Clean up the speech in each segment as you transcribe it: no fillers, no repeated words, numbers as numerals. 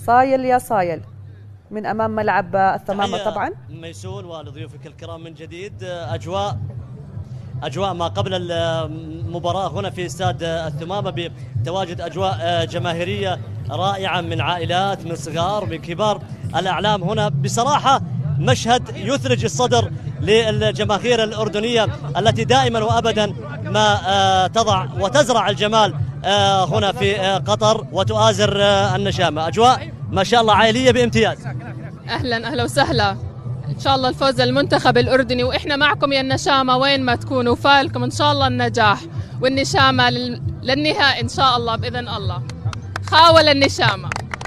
صايل يا صايل من أمام ملعب الثمامة. طبعا ميسون ولضيوفك الكرام من جديد. أجواء ما قبل المباراة هنا في استاد الثمامة بتواجد أجواء جماهيرية رائعة من عائلات، من صغار، من كبار الأعلام. هنا بصراحة مشهد يثلج الصدر للجماهير الأردنية التي دائما وأبدا ما تضع وتزرع الجمال هنا في قطر وتؤازر النشامة. أجواء ما شاء الله عائلية بامتياز. أهلا وسهلا، إن شاء الله الفوز للمنتخب الأردني، وإحنا معكم يا النشامة وين ما تكونوا، فالكم إن شاء الله النجاح والنشامة للنهائي إن شاء الله بإذن الله. خاول النشامة.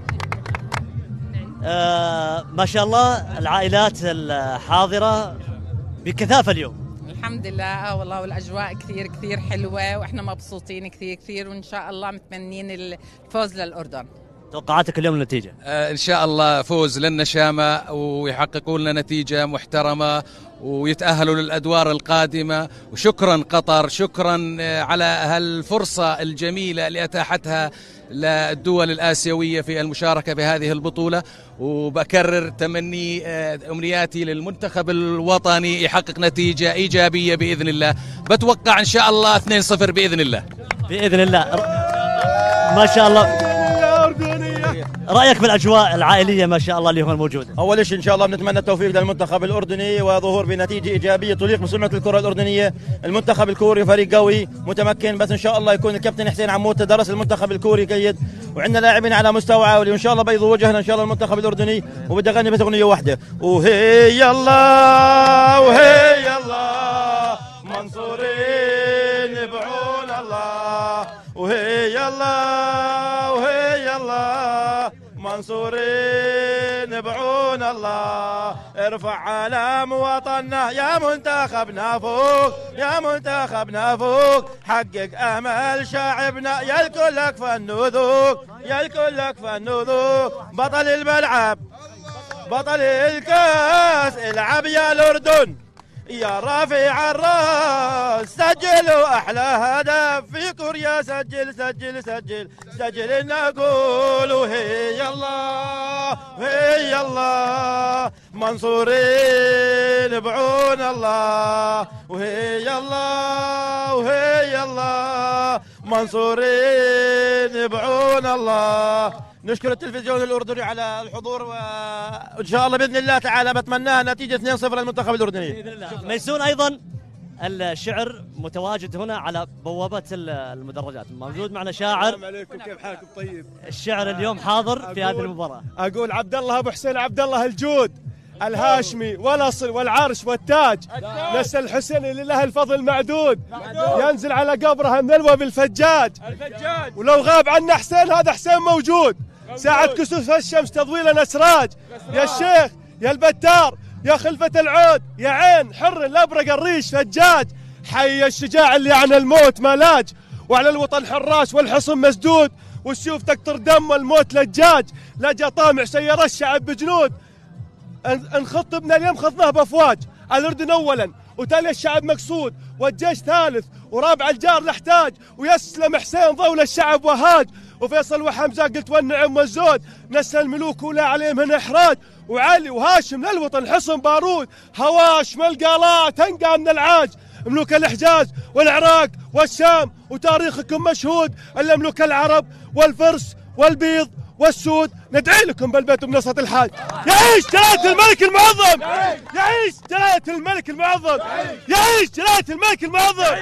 ما شاء الله العائلات الحاضرة بكثافة اليوم. الحمد لله والله، والأجواء كثير كثير حلوة وإحنا مبسوطين كثير كثير، وإن شاء الله متمنين الفوز للأردن. توقعاتك اليوم النتيجة؟ إن شاء الله فوز للنشامة ويحققوا لنا نتيجة محترمة ويتأهلوا للأدوار القادمة. وشكرا قطر، شكرا على هالفرصة الجميلة اللي أتاحتها للدول الآسيوية في المشاركة بهذه البطولة. وبكرر تمني أمنياتي للمنتخب الوطني يحقق نتيجة إيجابية بإذن الله. بتوقع إن شاء الله 2-0 بإذن الله. بإذن الله. ما شاء الله. رأيك بالأجواء العائلية ما شاء الله اللي هون موجودة؟ أول شيء إن شاء الله بنتمنى التوفيق للمنتخب الأردني وظهور بنتيجة إيجابية تليق بسنة الكرة الأردنية. المنتخب الكوري فريق قوي متمكن، بس إن شاء الله يكون الكابتن حسين عمود تدرس المنتخب الكوري جيد، وعندنا لاعبين على مستوى عالي، وإن شاء الله بيضوا وجهنا إن شاء الله المنتخب الأردني. وبدي أغني بس أغنية واحدة، وهي الله وهي الله منصورين بعون الله، وهي الله وهي الله منصورين بعون الله. ارفع علام وطننا يا منتخبنا فوق، يا منتخبنا فوق، حقق امل شعبنا يا الكل لك فن وذوق، يا الكل لك فن وذوق. بطل الملعب بطل الكاس، العب يا الأردن يا رافع الراس، سجلوا احلى هدف في كوريا، سجل سجل سجل سجل نقول وهي الله وهي الله منصورين بعون الله، وهي الله وهي الله منصورين بعون الله. نشكر التلفزيون الأردني على الحضور، وإن شاء الله بإذن الله تعالى بتمناها نتيجة 2-0 للمنتخب الأردني بإذن الله. ميسون أيضا الشعر متواجد هنا على بوابة المدرجات، موجود معنا شاعر. السلام عليكم، كيف حالكم؟ طيب. الشعر اليوم حاضر في هذه المباراة. أقول عبد الله أبو حسين عبد الله الجود الهاشمي والأصل والعرش والتاج، نسل الحسين اللي له الفضل معدود، ينزل على قبره منوى بالفجاج، ولو غاب عنا حسين هذا حسين موجود، ساعة كسوف الشمس تضويل أسراج. يا الشيخ يا البتار يا خلفة العود، يا عين حر الأبرق الريش فجاج، حي الشجاع اللي عن الموت ملاج، وعلى الوطن حراش والحصن مسدود، والسيوف تقطر دم والموت لجاج، لجا طامع سير الشعب بجنود. انخط ابن اليوم خضناه بافواج، الاردن اولا وتالي الشعب مقصود، والجيش ثالث ورابع الجار نحتاج، ويسلم حسين ضول الشعب وهاج، وفيصل وحمزه قلت والنعم والزود، نسى الملوك ولا عليهم من احراج، وعلي وهاشم للوطن حصن بارود، هواش ملقالات تنقى من العاج، ملوك الحجاز والعراق والشام وتاريخكم مشهود، الا ملوك العرب والفرس والبيض والسود، ندعي لكم بالبيت بنصرة الحاج. يعيش جلالة الملك المعظم، يعيش جلالة الملك المعظم، يعيش جلالة الملك المعظم.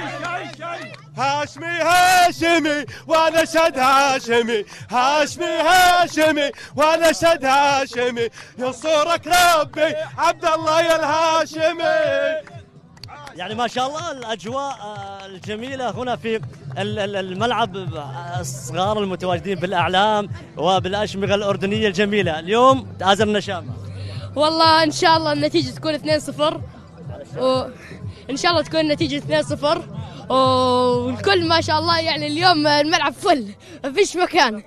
هاشمي هاشمي ونشد هاشمي، هاشمي هاشمي ونشد هاشمي، ينصرك ربي عبد الله يا الهاشمي. يعني ما شاء الله الأجواء الجميلة هنا في الملعب، الصغار المتواجدين بالأعلام وبالأشمغة الأردنية الجميلة. اليوم تآزر النشامة. والله إن شاء الله النتيجة تكون 2-0، وإن شاء الله تكون النتيجة 2-0، والكل ما شاء الله يعني اليوم الملعب فل ما فيش مكان،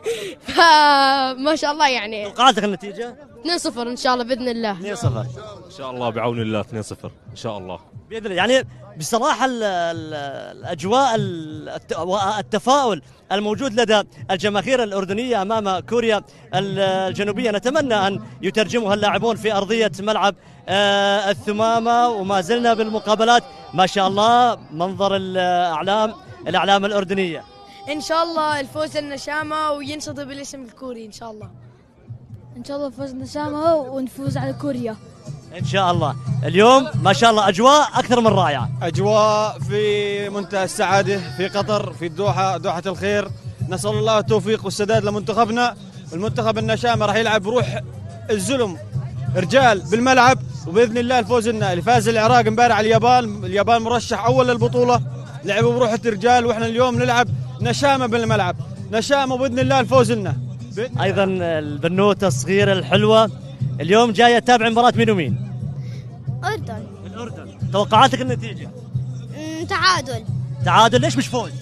فما شاء الله يعني. توقعاتك النتيجة؟ 2-0 إن شاء الله بإذن الله. 2-0 إن شاء الله بعون الله 2-0 إن شاء الله بإذن الله. يعني بصراحة الأجواء والتفاؤل الموجود لدى الجماهير الأردنية أمام كوريا الجنوبية نتمنى أن يترجمها اللاعبون في أرضية ملعب الثمامة. وما زلنا بالمقابلات ما شاء الله منظر الأعلام الأردنية. ان شاء الله الفوز للنشامة وينصدر بالاسم الكوري ان شاء الله. ان شاء الله فوز النشامة ونفوز على كوريا إن شاء الله. اليوم ما شاء الله أجواء أكثر من رائعة، أجواء في منتهى السعادة في قطر في الدوحة، دوحة الخير. نسأل الله التوفيق والسداد لمنتخبنا. المنتخب النشامة راح يلعب بروح الزلم رجال بالملعب، وبإذن الله الفوز لنا. اللي فاز العراق امبارح على اليابان مرشح أول للبطولة، لعبوا بروح الرجال، وإحنا اليوم نلعب نشامة بالملعب، نشامة وبإذن الله الفوز لنا. أيضا البنوتة الصغيرة الحلوة اليوم جاية تتابع مباراة مين ومين؟ الأردن. توقعاتك النتيجة؟ تعادل. ليش مش فوز؟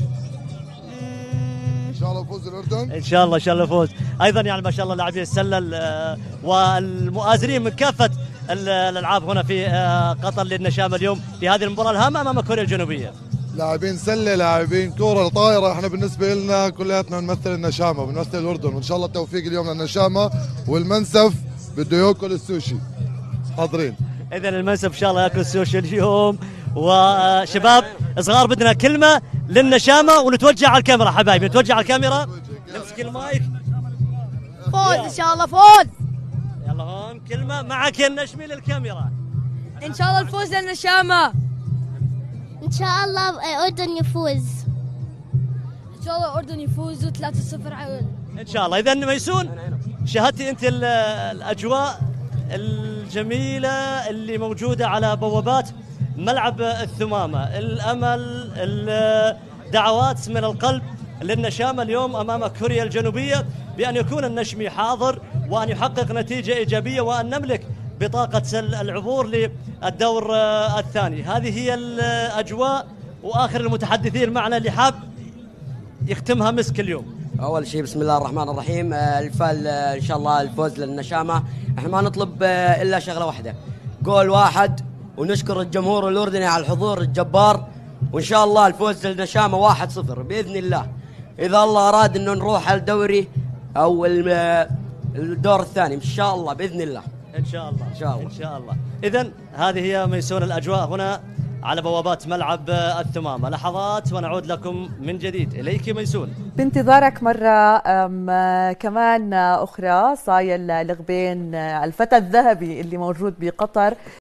ان شاء الله فوز الأردن. ان شاء الله فوز. ايضا يعني ما شاء الله لاعبي السله والمؤازرين من كافه الالعاب هنا في قطر للنشامه اليوم في هذه المباراه الهامه امام كوريا الجنوبيه. لاعبين سله، لاعبين كوره طايره، احنا بالنسبه لنا كلياتنا نمثل النشامه، بنمثل الاردن، وان شاء الله التوفيق اليوم للنشامه. والمنسف بده ياكل السوشي. حاضرين. اذا المنسف ان شاء الله ياكل السوشي اليوم. وشباب صغار بدنا كلمه للنشامه ونتوجه على الكاميرا حبايبي، نتوجه على الكاميرا، نمسك المايك. فوز ان شاء الله فوز. يلا هون كلمه معك يا النشمي للكاميرا. ان شاء الله الفوز للنشامه. ان شاء الله الاردن يفوز. ان شاء الله الاردن يفوز 3-0 على ان شاء الله. اذا ميسون شاهدتي انت الاجواء الجميله اللي موجوده على بوابات ملعب الثمامه، الامل، الدعوات من القلب للنشامه اليوم امام كوريا الجنوبيه بان يكون النشمي حاضر وان يحقق نتيجه ايجابيه وان نملك بطاقه العبور للدور الثاني. هذه هي الاجواء. واخر المتحدثين معنا اللي حاب يختمها مسك اليوم. اول شيء بسم الله الرحمن الرحيم. ان شاء الله الفوز للنشامه. احنا ما نطلب الا شغله واحده، جول واحد، ونشكر الجمهور الأردني على الحضور الجبار. وإن شاء الله الفوز للنشامة 1-0 بإذن الله، إذا الله أراد أنه نروح على الدوري أو الدور الثاني إن شاء الله بإذن الله. إن شاء الله. إذن هذه هي ميسون الأجواء هنا على بوابات ملعب الثمامة. لحظات ونعود لكم من جديد. إليك ميسون. بانتظارك مرة كمان أخرى صايل لغبين الفتى الذهبي اللي موجود بقطر